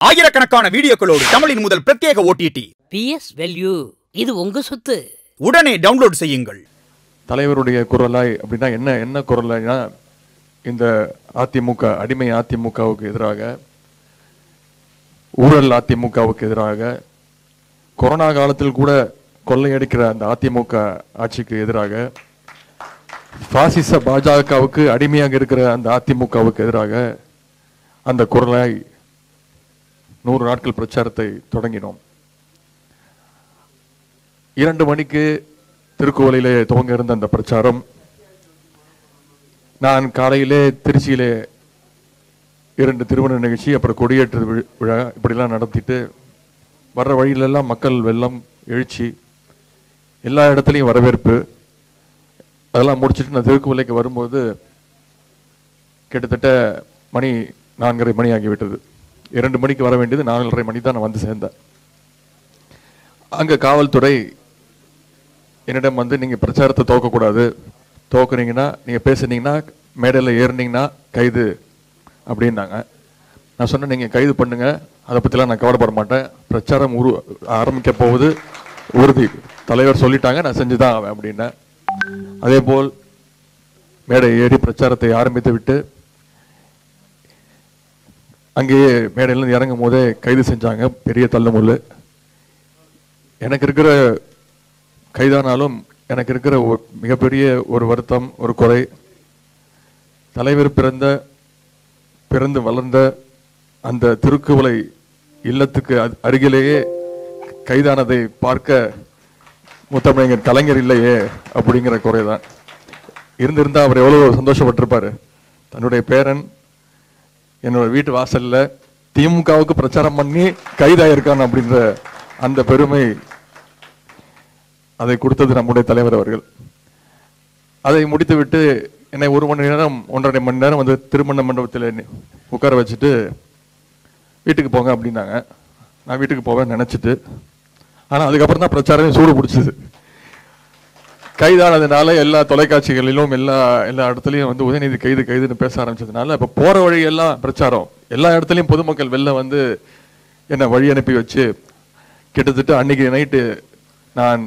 ஆயிரக்கணக்கான வீடியோக்களோடு தமிழின் முதல் பிரத்யேக ஓடிடி PS Value. இது உங்க சொத்து. உடனே டவுன்லோட் செய்யுங்கள். தலைவருடைய குரலாய் அப்படின்னா என்ன குரலாய்னா, இந்த அதிமுக அடிமை அதிமுகவுக்கு எதிராக, ஊழல் அதிமுகவுக்கு எதிராக, கொரோனா காலத்தில் கூட கொள்ளையடிக்கிற அந்த அதிமுக ஆட்சிக்கு எதிராக, பாசிச பாஜகவுக்கு அடிமையாக இருக்கிற அந்த அதிமுகவுக்கு எதிராக அந்த குரலாய் 100 நாட்கள் பிரச்சாரத்தை தொடங்கினோம். 2 மணிக்கு திருக்கோவிலே துவங்க இருந்த அந்த பிரச்சாரம், நான் காலையிலே திருச்சியிலே 2 திருமண நிகழ்ச்சி, அப்புறம் கொடியேற்று விழா இப்படிலாம் நடத்திட்டு வர்ற வழியிலெல்லாம் மக்கள் வெள்ளம் எழுச்சி, எல்லா இடத்துலையும் வரவேற்பு, அதெல்லாம் முடிச்சுட்டு நான் திருக்கோவிலைக்கு வரும்போது கிட்டத்தட்ட மணி 4:30 மணி ஆகிவிட்டது. 2 மணிக்கு வர வேண்டியது 4:30 மணி தான் நான் வந்து சேர்ந்தேன். அங்கே காவல்துறை என்னிடம் வந்து, நீங்கள் பிரச்சாரத்தை துவக்கக்கூடாது, துவக்குனீங்கன்னா நீங்கள் பேசுனீங்கன்னா மேடையில் ஏறினீங்கன்னா கைது அப்படின்னாங்க. நான் சொன்னேன், நீங்கள் கைது பண்ணுங்க, அதை பற்றிலாம் நான் கவலைப்பட மாட்டேன், பிரச்சாரம் ஆரம்பிக்க போவது உறுதி, தலைவர் சொல்லிட்டாங்க, நான் செஞ்சு தான் ஆவேன் அப்படின்னேன். அதே போல் மேடை ஏறி பிரச்சாரத்தை ஆரம்பித்து விட்டு அங்கேயே மேடையிலிருந்து இறங்கும் போதே கைது செஞ்சாங்க. பெரிய தள்ளுமுள்ளு. எனக்கு இருக்கிற கைதானாலும் எனக்கு இருக்கிற மிகப்பெரிய ஒரு வருத்தம், ஒரு குறை, தலைவர் பிறந்து வளர்ந்த அந்த திருக்குவளை இல்லத்துக்கு அருகிலேயே கைதானதை பார்க்க முத்தமிழர் கலைஞர் இல்லையே அப்படிங்கிற குறைதான். இருந்திருந்தா அவர் எவ்வளவு சந்தோஷப்பட்டிருப்பாரு. தன்னுடைய பேரன் என்னோட வீட்டு வாசல்ல திமுகவுக்கு பிரச்சாரம் பண்ணி கைதாயிருக்கான் அப்படின்ற அந்த பெருமை அதை கொடுத்தது நம்முடைய தலைவர் அவர்கள். அதை முடித்துவிட்டு என்னை 1 மணி நேரம் 1.5 மணி நேரம் வந்து திருமண மண்டபத்தில் உட்கார வச்சுட்டு வீட்டுக்கு போங்க அப்படின்னாங்க. நான் வீட்டுக்கு போவேன்னு நினச்சிட்டு, ஆனால் அதுக்கப்புறம் தான் பிரச்சாரமே சூடு பிடிச்சிது. கைதானதுனால எல்லா தொலைக்காட்சிகளிலும் எல்லா இடத்துலையும் வந்து உதயநிதி கைதுன்னு பேச ஆரம்பிச்சதுனால இப்போ போகிற வழியெல்லாம் பிரச்சாரம், எல்லா இடத்துலையும் பொதுமக்கள் வெளில வந்து என்னை வழி அனுப்பி வச்சு, கிட்டத்தட்ட அன்னைக்கு நைட்டு நான்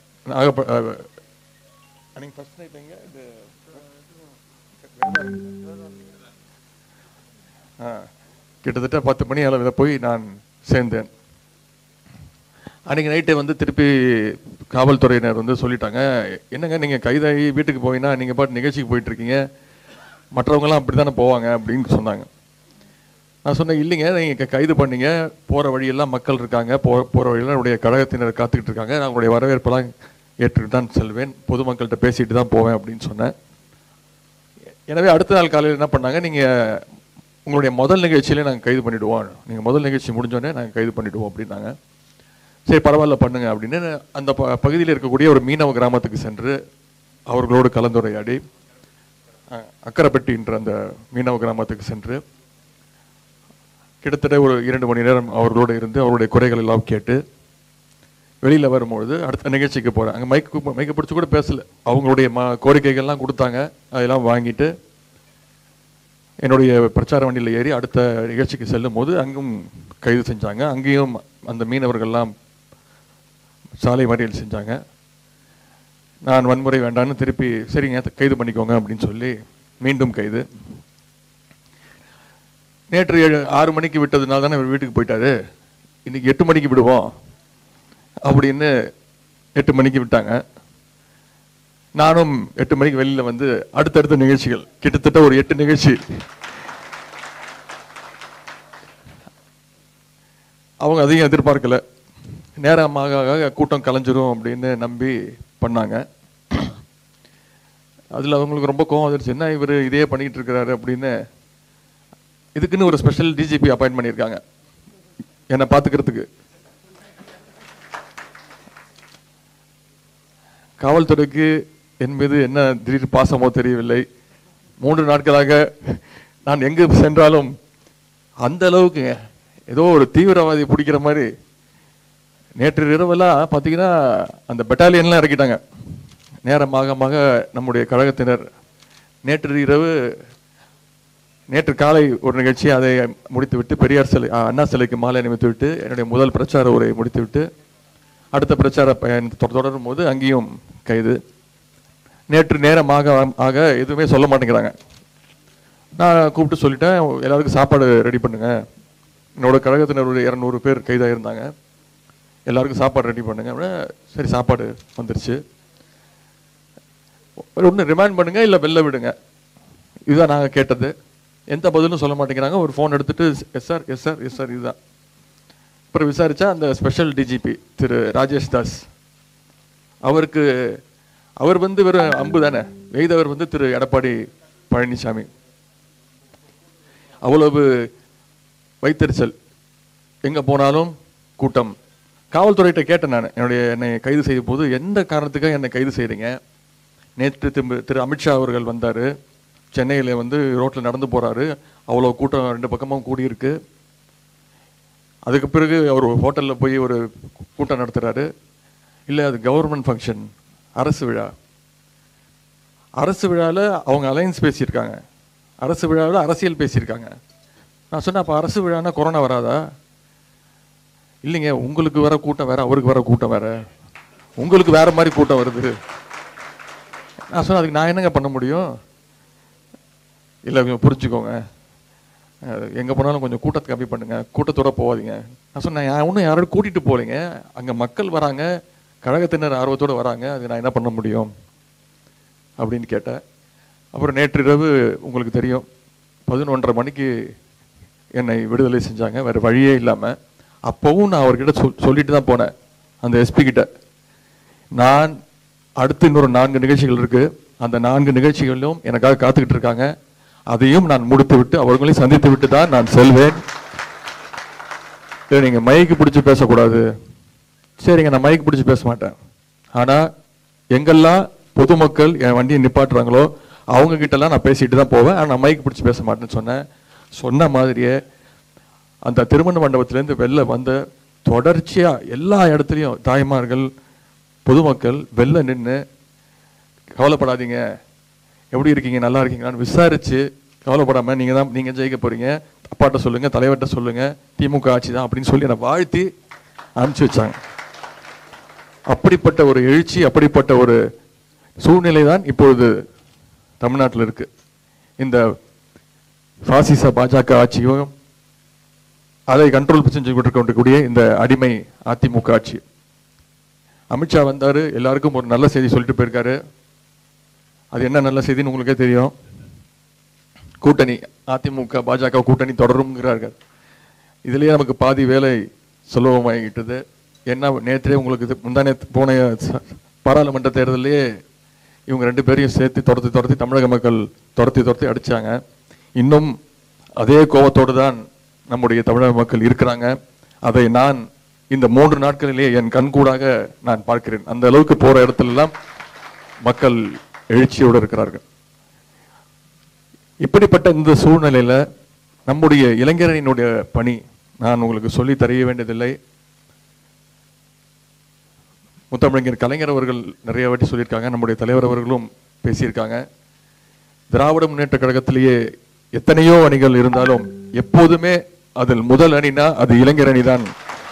கிட்டத்தட்ட 10 மணி அளவில் போய் நான் சேர்ந்தேன். அன்றைக்கி நைட்டை வந்து திருப்பி காவல்துறையினர் வந்து சொல்லிட்டாங்க, என்னங்க நீங்கள் கைதாகி வீட்டுக்கு போயின்னா நீங்கள் பாட்டு நிகழ்ச்சிக்கு போயிட்டுருக்கீங்க, மற்றவங்களாம் அப்படி தானே போவாங்க அப்படின்னு சொன்னாங்க. நான் சொன்னேன், இல்லைங்க, நீங்கள் கைது பண்ணீங்க, போகிற வழியெல்லாம் மக்கள் இருக்காங்க, போகிற வழியெல்லாம் என்னுடைய கழகத்தினர் காத்துக்கிட்டு இருக்காங்க, நான் உங்களுடைய வரவேற்பெல்லாம் ஏற்றுக்கிட்டு தான் செல்வேன், பொதுமக்கள்கிட்ட பேசிட்டு தான் போவேன் அப்படின்னு சொன்னேன். எனவே அடுத்த நாள் காலையில் என்ன பண்ணாங்க, நீங்கள் உங்களுடைய முதல் நிகழ்ச்சியிலே நாங்கள் கைது பண்ணிவிடுவோம், நீங்கள் முதல் நிகழ்ச்சி முடிஞ்சோடனே நாங்கள் கைது பண்ணிவிடுவோம் அப்படின்னாங்க. சரி பரவாயில்ல பண்ணுங்க அப்படின்னு அந்த பகுதியில் இருக்கக்கூடிய ஒரு மீனவ கிராமத்துக்கு சென்று அவர்களோடு கலந்துரையாடி, அக்கரைப்பட்டின்ற அந்த மீனவ கிராமத்துக்கு சென்று கிட்டத்தட்ட ஒரு 2 மணி நேரம் அவர்களோடு இருந்து அவருடைய குறைகள் எல்லாம் கேட்டு வெளியில் வரும்பொழுது அடுத்த நிகழ்ச்சிக்கு போகிறேன். அங்கே மைக்கு பிடிச்சி கூட பேசலை, அவங்களுடைய கோரிக்கைகள்லாம் கொடுத்தாங்க, அதெல்லாம் வாங்கிட்டு என்னுடைய பிரச்சார வண்டியில் ஏறி அடுத்த நிகழ்ச்சிக்கு செல்லும் போது அங்கும் கைது செஞ்சாங்க. அங்கேயும் அந்த மீனவர்கள்லாம் சாலை மறியல் செஞ்சாங்க. நான் வன்முறை வேண்டான்னு திருப்பி சரிங்க கைது பண்ணிக்கோங்க அப்படின்னு சொல்லி மீண்டும் கைது. நேற்று 6 மணிக்கு விட்டதுனால தானே வீட்டுக்கு போயிட்டாரு, இன்னைக்கு 8 மணிக்கு விடுவோம் அப்படின்னு 8 மணிக்கு விட்டாங்க. நானும் 8 மணிக்கு வெளியில் வந்து அடுத்தடுத்த நிகழ்ச்சிகள், கிட்டத்தட்ட ஒரு 8 நிகழ்ச்சி. அவங்க அதையும் எதிர்பார்க்கல, நேரமாக கூட்டம் கலைஞ்சிரும் அப்படின்னு நம்பி பண்ணாங்க. அதில் அவங்களுக்கு ரொம்ப கோவம் வந்துருச்சு, என்ன இவர் இதே பண்ணிகிட்டு இருக்கிறாரு அப்படின்னு. இதுக்குன்னு ஒரு ஸ்பெஷல் டிஜிபி அப்பாயின்ட் பண்ணியிருக்காங்க என்னை பார்த்துக்கிறதுக்கு. காவல்துறைக்கு என் மீது என்ன திடீர் பாசமோ தெரியவில்லை. 3 நாட்களாக நான் எங்கு சென்றாலும் அந்த அளவுக்கு ஏதோ ஒரு தீவிரவாதி பிடிக்கிற மாதிரி. நேற்று இரவெல்லாம் பார்த்தீங்கன்னா அந்த பெட்டாலியன்லாம் இறக்கிட்டாங்க. நேரமாக நம்முடைய கழகத்தினர் நேற்று இரவு நேற்று காலை ஒரு நிகழ்ச்சி, அதை முடித்துவிட்டு பெரியார் சிலை அண்ணா சிலைக்கு மாலை அணிவித்து விட்டு என்னுடைய முதல் பிரச்சார உரையை முடித்துவிட்டு அடுத்த பிரச்சார பயணத்தை தொடரும் போது அங்கேயும் கைது. நேற்று நேரமாக ஆக எதுவுமே சொல்ல மாட்டேங்கிறாங்க. நான் கூப்பிட்டு சொல்லிட்டேன், எல்லாருக்கும் சாப்பாடு ரெடி பண்ணுங்க. என்னோட கழகத்தினர் ஒரு 200 பேர் கைதாக இருந்தாங்க, எல்லாருக்கும் சாப்பாடு ரெடி பண்ணுங்க. சரி, சாப்பாடு வந்துருச்சு. ஒன்று ரிமைண்ட் பண்ணுங்க, இல்லை வெளில விடுங்க, இதுதான் நாங்கள் கேட்டது. எந்த பதிலும் சொல்ல மாட்டேங்கிறாங்க. ஒரு ஃபோன் எடுத்துட்டு yes sir yes sir yes sir இதுதான். அப்புறம் விசாரித்தா அந்த ஸ்பெஷல் டிஜிபி திரு ராஜேஷ் தாஸ், அவர் வந்து வெறும் அம்பு தானே எய்தவர் வந்து திரு எடப்பாடி பழனிசாமி. அவ்வளவு வைத்தறிச்சல், எங்கே போனாலும் கூட்டம். காவல்துறையிட்ட கேட்டேன் நான், என்னை கைது செய்த போது எந்த காரணத்துக்காக என்னை கைது செய்கிறீங்க? நேற்று திரு அமித்ஷா அவர்கள் வந்தார், சென்னையில் வந்து ரோட்டில் நடந்து போகிறாரு, அவ்வளோ கூட்டம் 2 பக்கமும் கூடியிருக்கு. அதுக்கு பிறகு அவர் ஹோட்டலில் போய் ஒரு கூட்டம் நடத்துகிறாரு. இல்லை, அது கவர்மெண்ட் ஃபங்க்ஷன், அரசு விழா. அரசு விழாவில் அவங்க அலையன்ஸ் பேசியிருக்காங்க, அரசு விழாவில் அரசியல் பேசியிருக்காங்க. நான் சொன்னேன், அப்போ அரசு விழானா கொரோனா வராதா? இல்லைங்க, உங்களுக்கு வர கூட்டம் வேற, அவருக்கு வர கூட்டம் வேற, உங்களுக்கு வேற மாதிரி கூட்டம் வருது. நான் சொன்னேன், அதுக்கு நான் என்னங்க பண்ண முடியும்? இல்லை, கொஞ்சம் புரிஞ்சுக்கோங்க, எங்கே போனாலும் கொஞ்சம் கூட்டத்தை கம்மி பண்ணுங்க, கூட்டத்தோட போகாதீங்க. நான் சொன்னேன், ஒன்றும் யாரோட கூட்டிகிட்டு போகலைங்க, அங்கே மக்கள் வராங்க, கழகத்தினர் ஆர்வத்தோடு வராங்க, அது நான் என்ன பண்ண முடியும் அப்படின்னு கேட்டேன். அப்புறம் நேற்று இரவு உங்களுக்கு தெரியும் 11:30 மணிக்கு என்னை விடுதலை செஞ்சாங்க, வேறு வழியே இல்லாமல். அப்போவும் நான் அவர்கிட்ட சொல்லிட்டு தான் போனேன், அந்த எஸ்பி கிட்ட, நான் அடுத்து இன்னொரு 4 நிகழ்ச்சிகள் இருக்கு, அந்த 4 நிகழ்ச்சிகளிலும் எனக்காக காத்துக்கிட்டு இருக்காங்க, அதையும் நான் முடித்து விட்டு அவர்களையும் சந்தித்து விட்டு தான் நான் செல்வேன். நீங்க மைக்கு பிடிச்சி பேசக்கூடாது. சரிங்க, நான் மைக்கு பிடிச்சி பேச மாட்டேன். ஆனா எங்கெல்லாம் பொதுமக்கள் என் வண்டியை நிப்பாட்டுறாங்களோ அவங்க கிட்டலாம் நான் பேசிட்டு தான் போவேன், ஆனால் நான் மைக்கு பிடிச்சி பேச மாட்டேன்னு சொன்னேன். சொன்ன மாதிரியே அந்த திருமண மண்டபத்திலேருந்து வெளில வந்த தொடர்ச்சியா எல்லா இடத்துலையும் தாய்மார்கள் பொதுமக்கள் வெளில நின்று கவலைப்படாதீங்க, எப்படி இருக்கீங்க, நல்லா இருக்கீங்களான்னு விசாரிச்சு, கவலைப்படாம நீங்க ஜெயிக்க போறீங்க, அப்பாட்ட சொல்லுங்க, தலைவர்கிட்ட சொல்லுங்க, திமுக ஆட்சி தான் அப்படின்னு சொல்லி என்னை வாழ்த்தி அனுப்பிச்சு வச்சாங்க. அப்படிப்பட்ட ஒரு எழுச்சி, அப்படிப்பட்ட ஒரு சூழ்நிலை தான் இப்பொழுது தமிழ்நாட்டில் இருக்கு. இந்த பாசிச பாஜக ஆட்சியும் அதை கண்ட்ரோல் செஞ்சு கொண்டிருக்கக்கூடிய இந்த அடிமை அதிமுக ஆட்சி. அமித்ஷா வந்தாரு, எல்லாருக்கும் ஒரு நல்ல செய்தி சொல்லிட்டு போயிருக்காரு. அது என்ன நல்ல செய்தின்னு உங்களுக்கே தெரியும். கூட்டணி, அதிமுக பாஜக கூட்டணி தொடரும்ங்கிறார்கள். இதுலயே நமக்கு பாதி வேலை சுலபமாகிட்டது. என்ன, நேற்றே உங்களுக்கு முந்தானே போன பாராளுமன்ற தேர்தலையே இவங்க 2 பேரையும் சேர்த்து துரத்தி தமிழக மக்கள் துரத்தி அடிச்சாங்க. இன்னும் அதே கோபத்தோடு தான் நம்முடைய தமிழக மக்கள் இருக்கிறாங்க. அதை நான் இந்த 3 நாட்களிலேயே என் கண்கூடாக நான் பார்க்கிறேன். அந்த அளவுக்கு போற இடத்துல எல்லாம் மக்கள் எழுச்சியோடு இருக்கிறார்கள். இப்படிப்பட்ட இந்த சூழ்நிலையில நம்முடைய இளைஞரணியினுடைய பணி நான் உங்களுக்கு சொல்லி தெரிய வேண்டியதில்லை. முத்தமிழர் கலைஞர் அவர்கள் நிறைய வாட்டி சொல்லியிருக்காங்க, நம்முடைய தலைவர் அவர்களும் பேசியிருக்காங்க. திராவிட முன்னேற்ற கழகத்திலேயே எத்தனையோ அணிகள் இருந்தாலும் எப்போதுமே அதில் முதல் அணினா அது இளைஞர் அணி தான்.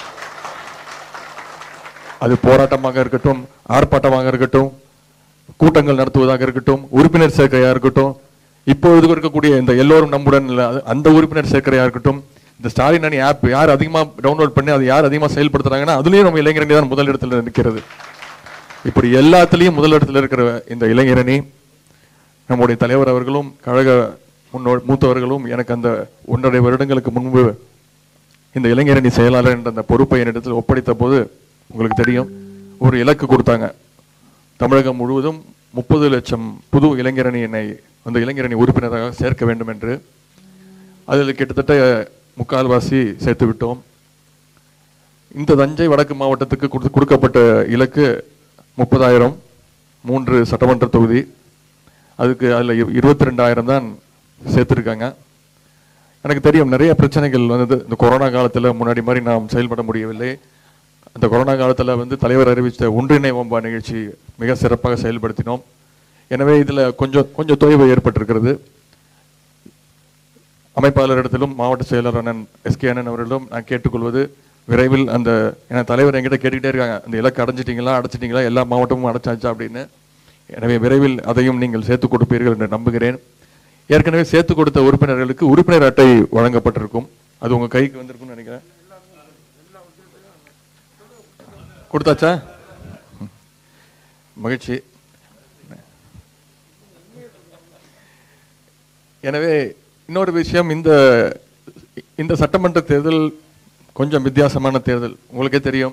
அது போராட்டமாக இருக்கட்டும், ஆர்ப்பாட்டமாக இருக்கட்டும், கூட்டங்கள் நடத்துவதாக இருக்கட்டும், உறுப்பினர் சேர்க்கையா இருக்கட்டும், இப்பொழுது இருக்கக்கூடிய இந்த எல்லோரும் நம்முடன் அந்த உறுப்பினர் சேர்க்கையா இருக்கட்டும், இந்த ஸ்டாலின் அணி ஆப் யார் அதிகமா டவுன்லோட் பண்ணி அது யார் அதிகமா செயல்படுத்துறாங்கன்னா அதுலயும் நம்ம இளைஞரணி தான் முதல் இடத்துல நிற்கிறது. இப்படி எல்லாத்துலயும் முதல் இடத்துல இருக்கிற இந்த இளைஞரணி, நம்முடைய தலைவர் அவர்களும் கழக மூத்தவர்களும் எனக்கு அந்த 1.5 வருடங்களுக்கு முன்பு இந்த இளைஞரணி செயலாளர் என்ற அந்த பொறுப்பை என்னிடத்தில் ஒப்படைத்த போது உங்களுக்கு தெரியும், ஒரு இலக்கு கொடுத்தாங்க. தமிழகம் முழுவதும் 30 லட்சம் புது இளைஞரணி அந்த இளைஞரணி உறுப்பினராக சேர்க்க வேண்டும் என்று. அதில் கிட்டத்தட்ட 3/4 சேர்த்து விட்டோம். இந்த தஞ்சை வடக்கு மாவட்டத்துக்கு கொடுக்கப்பட்ட இலக்கு 30,000, 3 சட்டமன்ற தொகுதி. அதுக்கு அதில் 22,000 தான் சேர்த்துருக்காங்க. எனக்கு தெரியும் நிறைய பிரச்சனைகள் வந்தது இந்த கொரோனா காலத்தில். முன்னாடி மாதிரி நாம் செயல்பட முடியவில்லை. அந்த கொரோனா காலத்தில் தலைவர் அறிவித்த ஒன்றிணைவோம்பா நிகழ்ச்சி மிக சிறப்பாக செயல்படுத்தினோம். எனவே இதில் கொஞ்சம் தொய்வு ஏற்பட்டிருக்கிறது. அமைப்பாளரிடத்திலும் மாவட்ட செயலர் அண்ணன் எஸ்கே அண்ணன் அவர்களிடம் நான் கேட்டுக்கொள்வது, விரைவில் அந்த ஏன்னா தலைவர் என்கிட்ட கேட்டுக்கிட்டே இருக்காங்க, அந்த இலக்கு அடைச்சிட்டிங்களா, எல்லா மாவட்டமும் அடைச்சாச்சா அப்படின்னு. எனவே விரைவில் அதையும் நீங்கள் சேர்த்து கொடுப்பீர்கள் என்று நம்புகிறேன். ஏற்கனவே சேர்த்து கொடுத்த உறுப்பினர்களுக்கு உறுப்பினர் அட்டை வழங்கப்பட்டிருக்கும், அது உங்க கைக்கு வந்திருக்கும்னு நினைக்கிறேன். கொடுத்தாச்சா? மகிழ்ச்சி. எனவே இன்னொரு விஷயம், இந்த சட்டமன்ற தேர்தல் கொஞ்சம் வித்தியாசமான தேர்தல். உங்களுக்கே தெரியும்,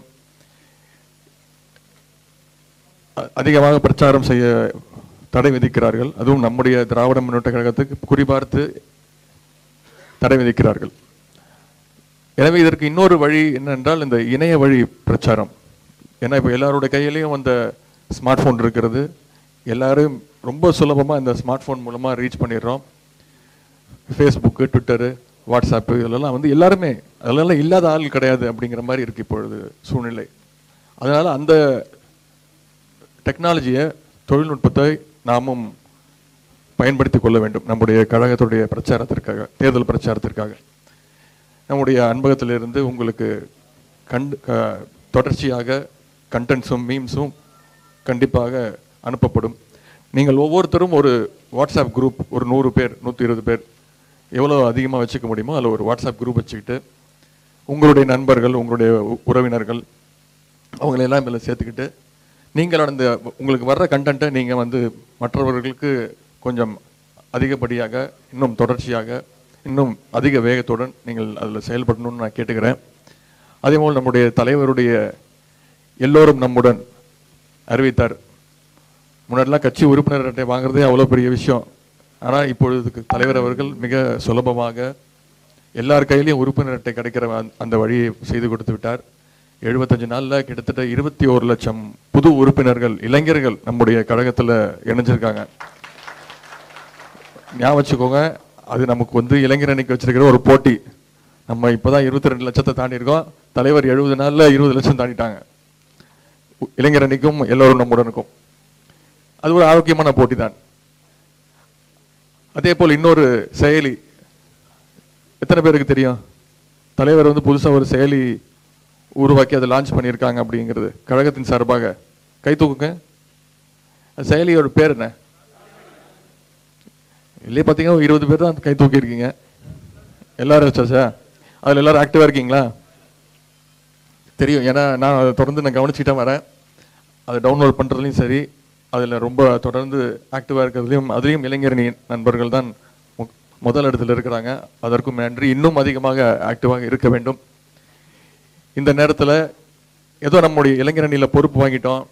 அதிகமாக பிரச்சாரம் செய்ய தடை விதிக்கிறார்கள். அதுவும் நம்முடைய திராவிட முன்னேற்ற கழகத்துக்கு குறிபார்த்து தடை விதிக்கிறார்கள். எனவே இதற்கு இன்னொரு வழி என்னென்றால் இந்த இணைய வழி பிரச்சாரம். ஏன்னா இப்போ எல்லாருடைய கையிலையும் அந்த ஸ்மார்ட் ஃபோன் இருக்கிறது. எல்லாரும் ரொம்ப சுலபமாக இந்த ஸ்மார்ட் ஃபோன் மூலமாக ரீச் பண்ணிடுறோம். ஃபேஸ்புக்கு, ட்விட்டரு, வாட்ஸ்அப்பு இதெல்லாம் வந்து எல்லாருமே, அதெல்லாம் இல்லாத ஆள் கிடையாது அப்படிங்கிற மாதிரி இருக்குது இப்பொழுது சூழ்நிலை. அதனால் அந்த டெக்னாலஜியை, தொழில்நுட்பத்தை நாமும் பயன்படுத்தி கொள்ள வேண்டும் நம்முடைய கழகத்துடைய பிரச்சாரத்திற்காக, தேர்தல் பிரச்சாரத்திற்காக. நம்முடைய அன்பகத்திலிருந்து உங்களுக்கு தொடர்ச்சியாக கண்டென்ட்ஸும் மீம்ஸும் கண்டிப்பாக அனுப்பப்படும். நீங்கள் ஒவ்வொருத்தரும் ஒரு வாட்ஸ்அப் குரூப், ஒரு 100 பேர் 120 பேர் எவ்வளோ அதிகமாக வச்சுக்க முடியுமோ அதில் ஒரு வாட்ஸ்அப் குரூப் வச்சுக்கிட்டு உங்களுடைய நண்பர்கள், உங்களுடைய உறவினர்கள் அவங்களெல்லாம் இதில் சேர்த்துக்கிட்டு நீங்கள் அந்த உங்களுக்கு வர்ற கண்டென்ட்டை நீங்கள் வந்து மற்றவர்களுக்கு கொஞ்சம் அதிகப்படியாக, இன்னும் தொடர்ச்சியாக, இன்னும் அதிக வேகத்துடன் நீங்கள் அதில் செயல்படணும்னு நான் கேட்டுக்கிறேன். அதேபோல் நம்முடைய தலைவருடைய எல்லோரும் நம்முடன் அறிவித்தார். முன்னாடிலாம் கட்சி உறுப்பினர் அட்டை வாங்குறதே அவ்வளோ பெரிய விஷயம். ஆனால் இப்பொழுதுக்கு தலைவர் அவர்கள் மிக சுலபமாக எல்லார் கையிலையும் உறுப்பினர் அட்டை கிடைக்கிற அந்த வழியை செய்து கொடுத்து விட்டார். 75 நாளில் கிட்டத்தட்ட 21 லட்சம் புது உறுப்பினர்கள், இளைஞர்கள் நம்முடைய கழகத்தில் இணைஞ்சிருக்காங்க. ஞாபகம் வச்சுக்கோங்க, அது நமக்கு வந்து இளைஞர் அணிக்கு வச்சிருக்கிற ஒரு போட்டி. நம்ம இப்போதான் 22 லட்சத்தை தாண்டி இருக்கோம். தலைவர் 70 நாளில் 20 லட்சம் தாண்டிட்டாங்க. இளைஞர் அணிக்கும் எல்லோரும் நம்முடனுக்கும் அது ஒரு ஆரோக்கியமான போட்டி தான். அதே போல் இன்னொரு செயலி, எத்தனை பேருக்கு தெரியும்? தலைவர் வந்து புதுசாக ஒரு செயலி உருவாக்கி அதை லான்ச் பண்ணியிருக்காங்க அப்படிங்கிறது கழகத்தின் சார்பாக. கை தூக்குங்க. செயலியோட பேர் என்ன? இல்லையே, பார்த்தீங்கன்னா 20 பேர் தான் கை தூக்கியிருக்கீங்க. எல்லாரும் வச்சாச்சா? அதில் எல்லாரும் ஆக்டிவாக இருக்கீங்களா? தெரியும், ஏன்னா நான் அதை தொடர்ந்து நான் கவனிச்சுட்டே வரேன். அதை டவுன்லோட் பண்ணுறதுலையும் சரி, அதில் ரொம்ப தொடர்ந்து ஆக்டிவாக இருக்கிறதுலையும், அதுலேயும் இளைஞரணி நண்பர்கள் தான் முதல் இடத்துல இருக்கிறாங்க. அதற்கும் நன்றி. இன்னும் அதிகமாக ஆக்டிவாக இருக்க வேண்டும். இந்த நேரத்தில் ஏதோ நம்முடைய இளைஞரணியில் பொறுப்பு வாங்கிட்டோம்,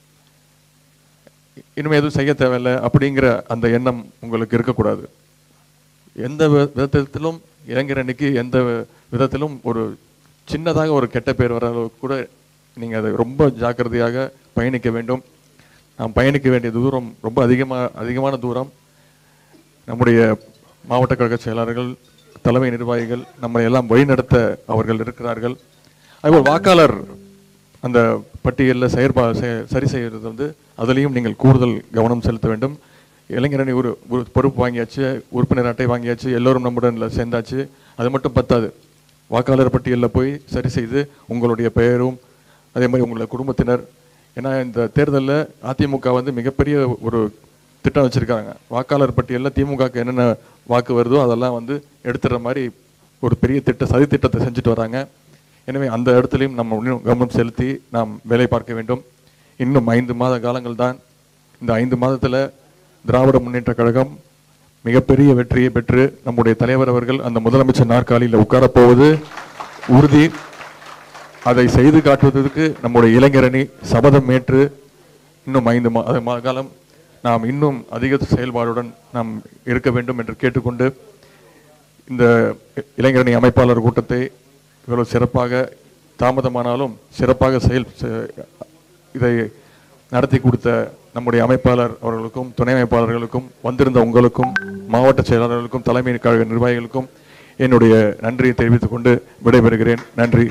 இனிமேல் எதுவும் செய்ய தேவையில்லை அப்படிங்கிற அந்த எண்ணம் உங்களுக்கு இருக்கக்கூடாது. எந்த விதத்திலும் இளைஞரணிக்கு எந்த விதத்திலும் ஒரு சின்னதாக ஒரு கெட்ட பேர் வர அளவுக்கு கூட நீங்கள் அதை ரொம்ப ஜாக்கிரதையாக பயணிக்க வேண்டும். நாம் பயணிக்க வேண்டிய தூரம் ரொம்ப அதிகமான தூரம். நம்முடைய மாவட்ட கழக செயலாளர்கள், தலைமை நிர்வாகிகள் நம்மளை எல்லாம் வழிநடத்த அவர்கள் இருக்கிறார்கள். அதுபோல் வாக்காளர் அந்த பட்டியலில் சரி செய்கிறது வந்து அதுலேயும் நீங்கள் கூடுதல் கவனம் செலுத்த வேண்டும். இளைஞரணி ஒரு பொறுப்பு வாங்கியாச்சு, உறுப்பினர் அட்டை வாங்கியாச்சு, எல்லோரும் நம்முடன் சேர்ந்தாச்சு. அது மட்டும் பத்தாது, வாக்காளர் பட்டியலில் போய் சரி செய்து உங்களுடைய பெயரும் அதே மாதிரி உங்களுடைய குடும்பத்தினர். ஏன்னா இந்த தேர்தலில் அதிமுக வந்து மிகப்பெரிய ஒரு திட்டம் வச்சுருக்காங்க. வாக்காளர் பட்டியலில் திமுகவுக்கு என்னென்ன வாக்கு வருதோ அதெல்லாம் வந்து எடுத்துகிற மாதிரி ஒரு பெரிய சதி திட்டத்தை செஞ்சுட்டு வராங்க. எனவே அந்த இடத்துலையும் நம்ம இன்னும் கவனம் செலுத்தி நாம் வேலை பார்க்க வேண்டும். இன்னும் 5 மாத காலங்கள் தான். இந்த 5 மாதத்தில் திராவிட முன்னேற்ற கழகம் மிகப்பெரிய வெற்றியை பெற்று நம்முடைய தலைவர் அவர்கள் அந்த முதலமைச்சர் நாற்காலியில் உட்காரப்போவது உறுதி. அதை செய்து காட்டுவதற்கு நம்முடைய இளைஞரணி சபதம் ஏற்று இன்னும் 5 மாத காலம் நாம் இன்னும் அதிக செயல்பாடுடன் நாம் இருக்க வேண்டும் என்று கேட்டுக்கொண்டு, இந்த இளைஞரணி அமைப்பாளர் கூட்டத்தை இவ்வளவு சிறப்பாக, தாமதமானாலும் சிறப்பாக இதை நடத்தி கொடுத்த நம்முடைய அமைப்பாளர் அவர்களுக்கும், துணை அமைப்பாளர்களுக்கும், வந்திருந்த உங்களுக்கும், மாவட்ட செயலாளர்களுக்கும், தலைமை கழக நிர்வாகிகளுக்கும் என்னுடைய நன்றியை தெரிவித்துக் கொண்டு விடைபெறுகிறேன். நன்றி.